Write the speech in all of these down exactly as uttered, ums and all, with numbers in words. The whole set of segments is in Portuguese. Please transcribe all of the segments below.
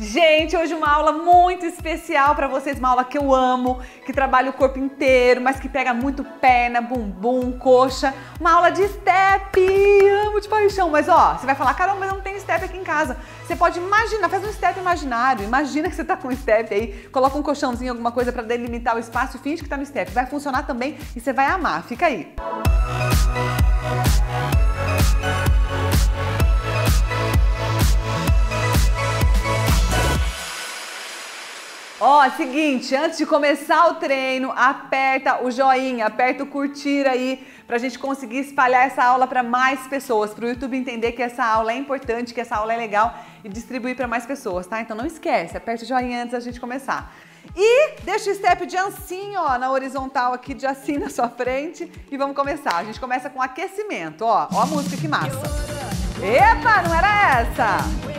Gente, hoje uma aula muito especial para vocês, uma aula que eu amo, que trabalha o corpo inteiro, mas que pega muito perna, bumbum, coxa. Uma aula de step, amo de paixão. Mas ó, você vai falar, caramba, mas eu não tenho step aqui em casa. Você pode imaginar, faz um step imaginário, imagina que você tá com um step aí, coloca um colchãozinho, alguma coisa para delimitar o espaço e finge que tá no step. Vai funcionar também e você vai amar, fica aí. Ó, seguinte, antes de começar o treino, aperta o joinha, aperta o curtir aí, pra gente conseguir espalhar essa aula para mais pessoas, pro YouTube entender que essa aula é importante, que essa aula é legal e distribuir para mais pessoas, tá? Então não esquece, aperta o joinha antes da gente começar. E deixa o step de assim, ó, na horizontal aqui, de assim na sua frente e vamos começar. A gente começa com aquecimento, ó, ó a música que massa. Epa, não era essa?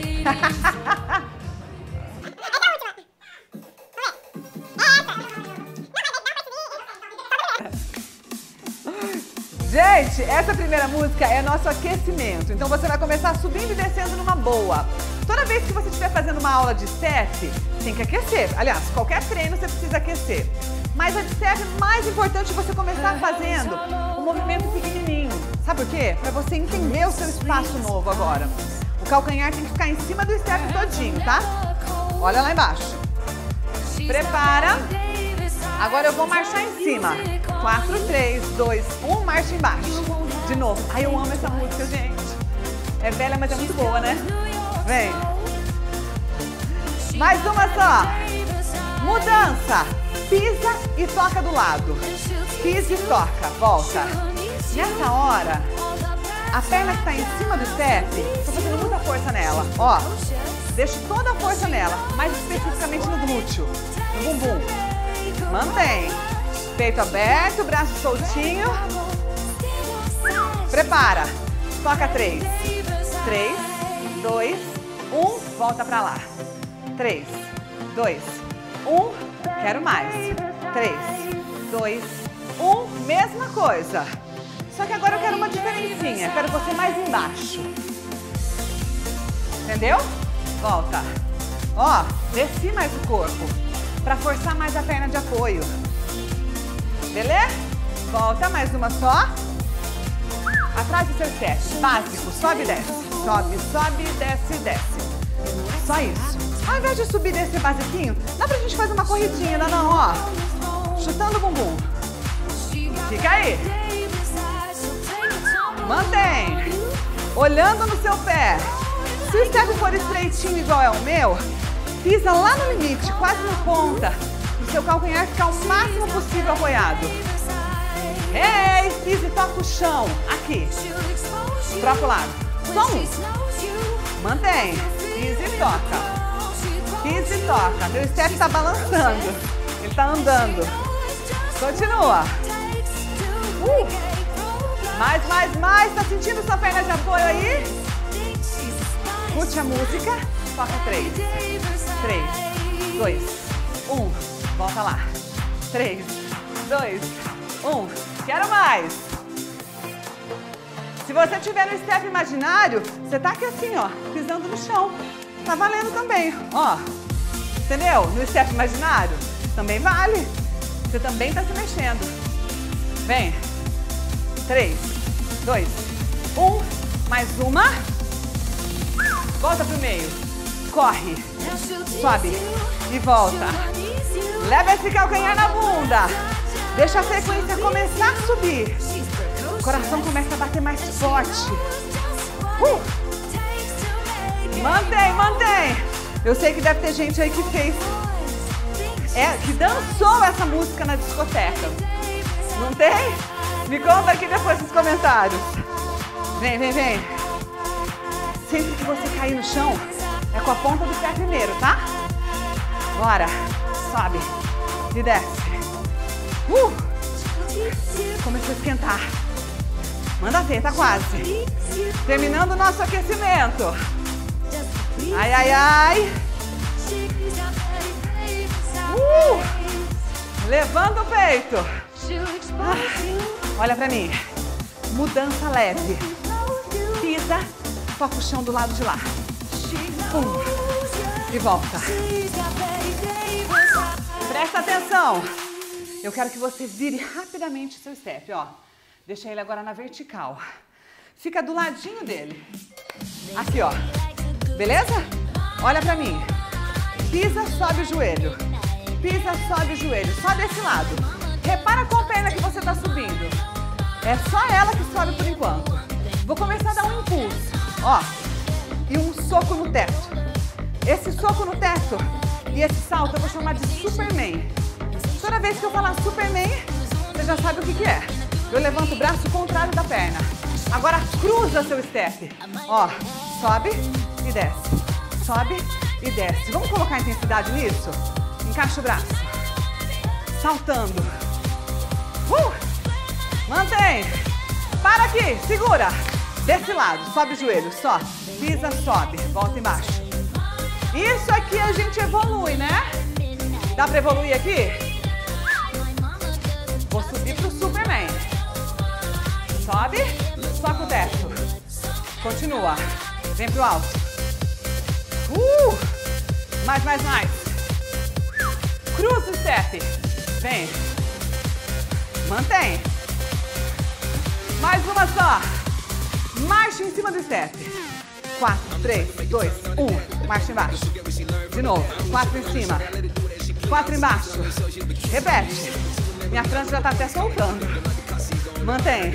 Gente, essa primeira música é nosso aquecimento, então você vai começar subindo e descendo numa boa. Toda vez que você estiver fazendo uma aula de step, tem que aquecer. Aliás, qualquer treino você precisa aquecer. Mas a de step é mais importante você começar fazendo um movimento pequenininho. Sabe por quê? Para você entender o seu espaço novo agora. O calcanhar tem que ficar em cima do step todinho, tá? Olha lá embaixo. Prepara. Agora eu vou marchar em cima. quatro, três, dois, um, marcha embaixo. De novo. Ai, eu amo essa música, gente. É velha, mas é muito boa, né? Vem. Mais uma só. Mudança. Pisa e toca do lado. Pisa e toca. Volta. Nessa hora, a perna que está em cima do step, estou fazendo muita força nela. Ó, deixo toda a força nela, mais especificamente no glúteo, no bumbum. Mantém. Peito aberto, braço soltinho. Prepara. Toca três. Três, dois, um. Volta pra lá. Três, dois, um. Quero mais. Três, dois, um. Mesma coisa. Só que agora eu quero uma diferencinha. Quero você mais embaixo. Entendeu? Volta. Ó, desci mais o corpo. Pra forçar mais a perna de apoio. Beleza? Volta, mais uma só. Atrás do seu step. Básico, sobe e desce. Sobe, sobe, desce, desce. Só isso. Ao invés de subir e descer basiquinho, dá pra gente fazer uma corridinha, não, não, ó. Chutando o bumbum. Fica aí. Mantém. Olhando no seu pé. Se o step for estreitinho igual é o meu, pisa lá no limite, quase na ponta. O seu calcanhar ficar o máximo possível apoiado. Ei, pisa e toca o chão. Aqui. Troca o lado. Só um. Mantém. Pisa e toca. Pisa e toca. Meu step está balançando. Ele está andando. Continua. Uh. Mais, mais, mais. Tá sentindo sua perna de apoio aí? Curte a música. Toca três. Três. Dois. Um. Volta lá. Três. Dois. Um. Quero mais. Se você estiver no step imaginário, você tá aqui assim, ó, pisando no chão. Tá valendo também, ó. Entendeu? No step imaginário, também vale. Você também tá se mexendo. Vem. Três, dois, um. Mais uma. Volta pro meio. Corre. Sobe. E volta. Leva esse calcanhar na bunda. Deixa a frequência começar a subir. O coração começa a bater mais forte. Uh! Mantém, mantém. Eu sei que deve ter gente aí que fez, é, que dançou essa música na discoteca. Não tem? Me conta aqui depois nos comentários. Vem, vem, vem. Sempre que você cair no chão, é com a ponta do pé primeiro, tá? Bora. Sobe. E desce. Uh! Começou a esquentar. Manda ver, tá quase. Terminando o nosso aquecimento. Ai, ai, ai. Uh! Levanta o peito. Ah, olha pra mim. Mudança leve. Pisa, toca o chão do lado de lá. Pum. e volta. Presta atenção. Eu quero que você vire rapidamente seu step, ó. Deixa ele agora na vertical. Fica do ladinho dele. Aqui, ó. Beleza? Olha pra mim. Pisa, sobe o joelho. Pisa, sobe o joelho. Só desse lado. Repara qual perna que você tá subindo. É só ela que sobe por enquanto. Vou começar a dar um impulso. Ó. E um soco no teto. Esse soco no teto e esse salto eu vou chamar de Superman. Toda vez que eu falar Superman, você já sabe o que que é. Eu levanto o braço contrário da perna. Agora cruza seu step. Ó, sobe e desce. Sobe e desce. Vamos colocar intensidade nisso? Encaixa o braço. Saltando. Uh! Mantém. Para aqui, segura. Desse lado, sobe o joelho, só. Pisa, sobe, volta embaixo. Isso aqui a gente evolui, né? Dá pra evoluir aqui? Vou subir pro Superman. Sobe, soca o teto. Continua. Vem pro alto. Uh! Mais, mais, mais. Cruza o step. Vem. Mantém. Mais uma só. Marcha em cima do step. Quatro, três, dois, um. Marcha embaixo. De novo. Quatro em cima. Quatro embaixo. Repete. Minha franja já tá até soltando. Mantém.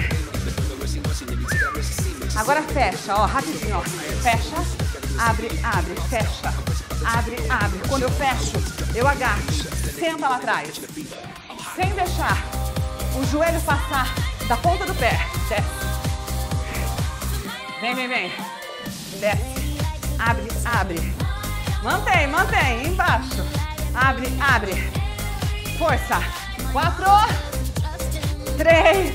Agora fecha, ó. Rapidinho, ó. Fecha. Abre, abre. Fecha. Abre, abre. Quando eu fecho, eu agacho. Senta lá atrás. Sem deixar o joelho passar da ponta do pé. Desce. Vem, vem, vem. Desce. Abre, abre. Mantém, mantém. Embaixo. Abre, abre. Força. Quatro. Três.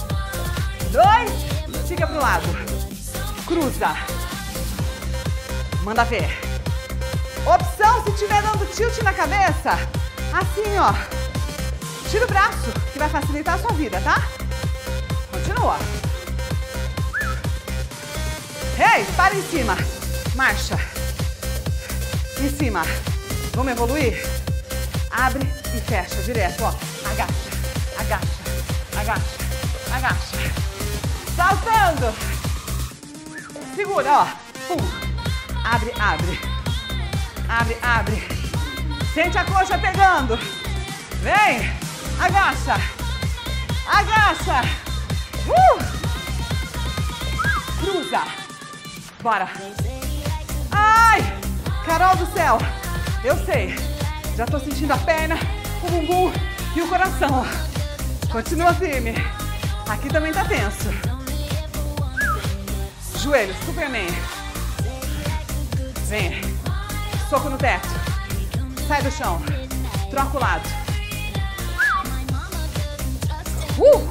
Dois. Fica pro lado. Cruza. Manda ver. Opção, se estiver dando tilt na cabeça, assim, ó. Tira o braço, que vai facilitar a sua vida, tá? Continua. Ei, para em cima. Marcha. Em cima. Vamos evoluir? Abre e fecha direto, ó. Agacha, agacha, agacha, agacha. Saltando. Segura, ó. Pum. Abre, abre. Abre, abre. Sente a coxa pegando. Vem. Agacha. Agacha. Uh. Cruza. Bora. Ai. Carol do céu. Eu sei. Já tô sentindo a perna, o bumbum e o coração. Continua firme. Aqui também tá tenso. Joelho, Superman. Vem. Soco no teto. Sai do chão. Troca o lado. Uh!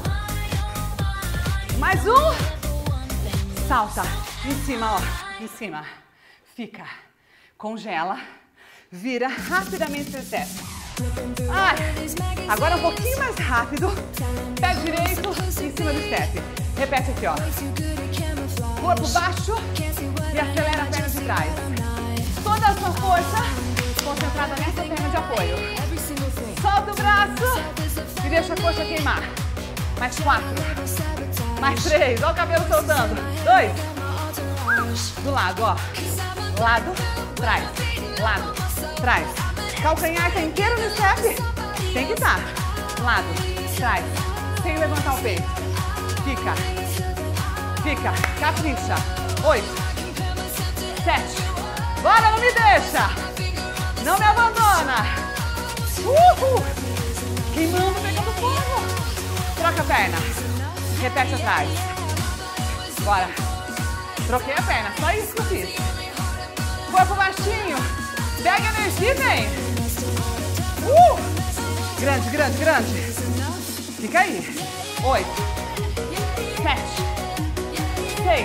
Mais um. Salta. Em cima, ó. Em cima. Fica. Congela. Vira rapidamente seu step. Ai, agora um pouquinho mais rápido. Pé direito em cima do step. Repete aqui, ó. Corpo baixo e acelera a perna de trás. Toda a sua força concentrada nessa perna de apoio. Solta o braço e deixa a coxa queimar. Mais quatro. Mais três. Olha o cabelo soltando. Dois. Do lado, ó. Lado, trás. Lado, trás. Calcanhar tá inteiro no step? Tem que estar. Lado, trás. Sem levantar o peito. Fica. Fica. Capricha. Oito. Sete. Bora, não me deixa. Não me abandona. Uhul. Queimando, pegando fogo. Troca a perna. Repete atrás. Bora. Troquei a perna. Só isso que eu fiz. Corpo baixinho. Pega energia e vem. Uh! Grande, grande, grande. Fica aí. Oito. Sete. Seis.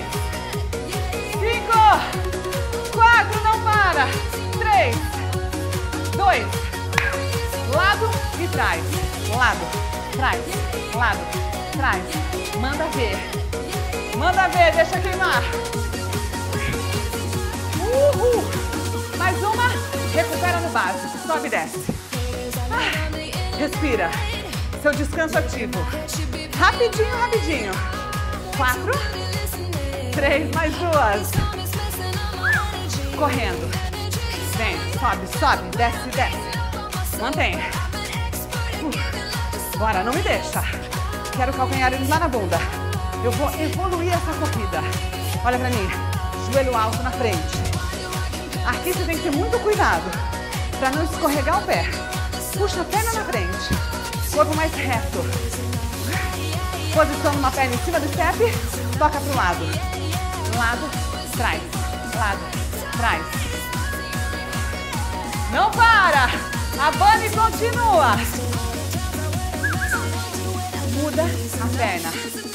Cinco. Quatro. Não para. Três. Dois. Lado e trás. Lado. Trás. Lado. Trás. Manda ver. Manda ver. Deixa queimar. Uhul. Mais uma. básico. Sobe e desce. Ah, respira. Seu descanso ativo. Rapidinho, rapidinho. Quatro. Três, mais duas. Correndo. Vem, sobe, sobe, desce, desce. Mantém. Uh, bora, não me deixa. Quero calcanhares lá na bunda. Eu vou evoluir essa corrida. Olha pra mim. Joelho alto na frente. Aqui você tem que ter muito cuidado pra não escorregar o pé. Puxa a perna na frente. Corpo mais reto. Posição numa perna em cima do step. Toca pro lado. Lado, trás. Lado, trás. Não para! A bunny continua. Muda a perna.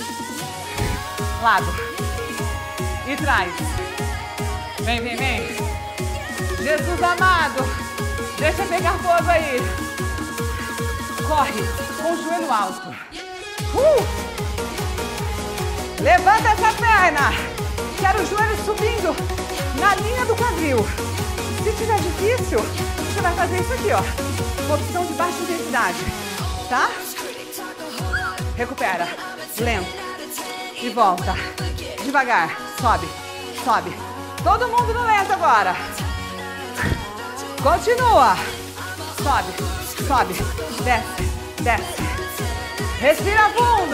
Lado. E trás. Vem, vem, vem. Jesus amado. Deixa pegar fogo aí. Corre com o joelho alto. Uh! Levanta essa perna. Quero o joelho subindo na linha do quadril. Se tiver difícil, você vai fazer isso aqui, ó. Opção de baixa intensidade, tá? Recupera. Lento. E volta. Devagar. Sobe. Sobe. Todo mundo no lento agora. Continua. Sobe. Sobe. Desce. Desce. Respira fundo.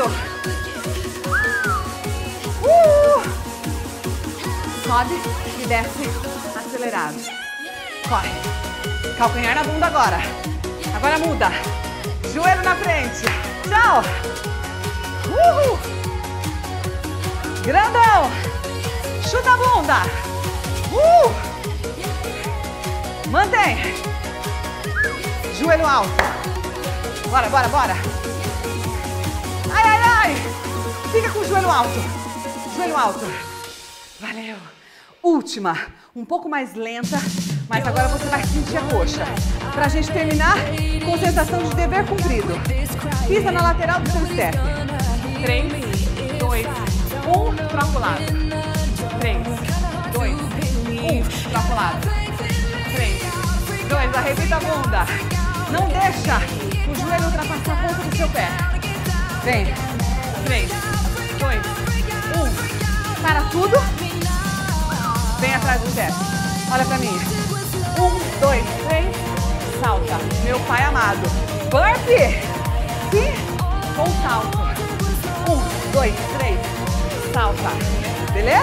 Uh! Sobe e desce acelerado. Corre. Calcanhar na bunda agora. Agora muda. Joelho na frente. Tchau. Uhul. Grandão. Chuta a bunda. Uh! Mantém. Joelho alto. Bora, bora, bora. Ai, ai, ai. Fica com o joelho alto. Joelho alto. Valeu. Última. Um pouco mais lenta, mas agora você vai sentir a coxa. Pra gente terminar com sensação de dever cumprido. Pisa na lateral do seu step. Três, dois, um. Troca o lado. Três, dois, um. Troca o lado. Três, dois. Arrebita a bunda. Não deixa o joelho ultrapassar a ponta do seu pé. Vem. Três, dois, um. Para tudo. Vem atrás do step. Olha pra mim. Um, dois, três. Salta. Meu pai amado. Burpee. Sim. Com salto. Um, dois, três. Salta. Beleza?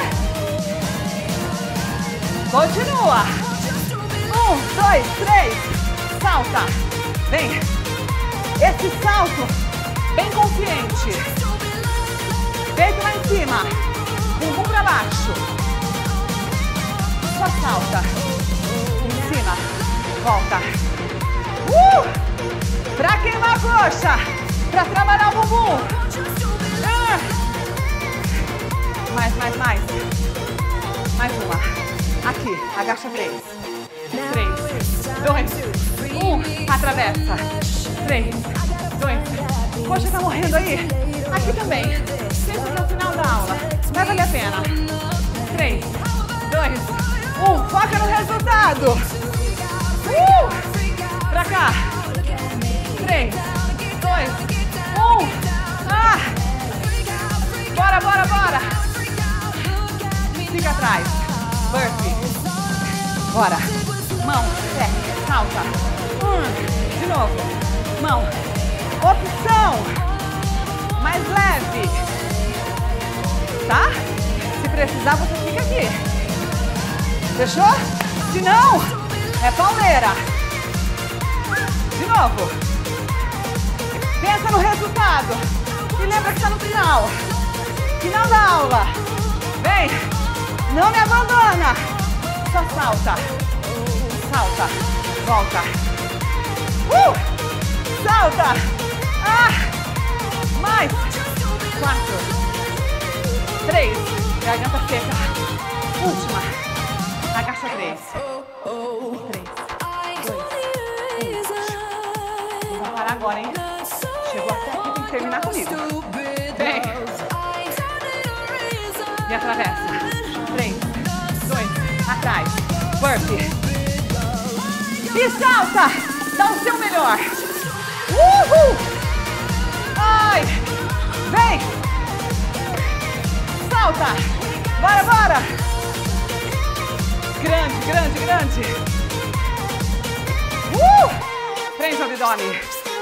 Continua. Um, dois, três. Salta. Vem. Esse salto bem consciente. Peito lá em cima. Bumbum pra baixo. Só salta. Em cima. Volta. Uh! Pra queimar a coxa. Pra trabalhar o bumbum. Ah! Mais, mais, mais. Mais uma. Aqui. Agacha três. Três. Dois. Um. Atravessa. Três. Dois. Coxa tá morrendo aí. Aqui também. Sempre no final da aula. Vai valer a pena. Três. Dois. Um. Foca no resultado. Uh! Pra cá. Três. Dois. Um. Ah! Bora, bora, bora. Fica atrás. Burpee. Bora. Mão. Pé. Salta. Um. De novo. Mão. Opção. Mais leve. Tá? Se precisar, você fica aqui. Fechou? Se não, é pauleira. De novo. Pensa no resultado. E lembra que está no final. Final da aula. Vem. Não me abandona. Só salta. Salta. Volta. Uh! Salta. Ah! Mais. Quatro. Três. Garganta seca. Última. Agacha três. Três. Dois. Um. Não vai parar agora, hein? Chegou até aqui, tem que terminar comigo. Vem. E atravessa. Três. Dois. Atrás. Burpee. E salta! Dá o seu melhor. Uhul! Ai! Vem! Salta! Bora, bora! Grande, grande, grande! Uh! Prende o abdômen.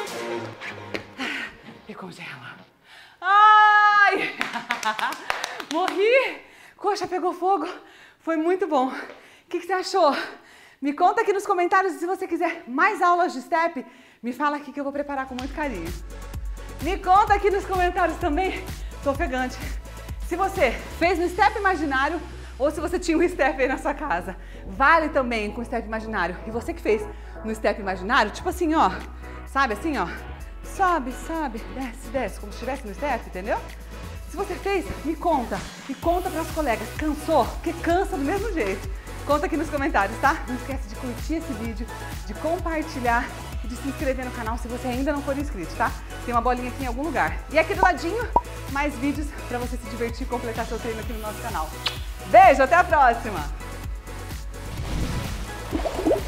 E congela. Ai! Morri! Coxa pegou fogo. Foi muito bom. O que, que você achou? Me conta aqui nos comentários. Se você quiser mais aulas de step, me fala aqui que eu vou preparar com muito carinho. Me conta aqui nos comentários também. Tô ofegante. Se você fez no step imaginário ou se você tinha um step aí na sua casa. Vale também com o step imaginário. E você que fez no step imaginário, tipo assim, ó. Sabe assim, ó. Sobe, sobe, desce, desce. Como se estivesse no step, entendeu? Se você fez, me conta. E conta para as colegas. Cansou? Porque cansa do mesmo jeito. Conta aqui nos comentários, tá? Não esquece de curtir esse vídeo, de compartilhar e de se inscrever no canal se você ainda não for inscrito, tá? Tem uma bolinha aqui em algum lugar. E aqui do ladinho, mais vídeos para você se divertir e completar seu treino aqui no nosso canal. Beijo, até a próxima!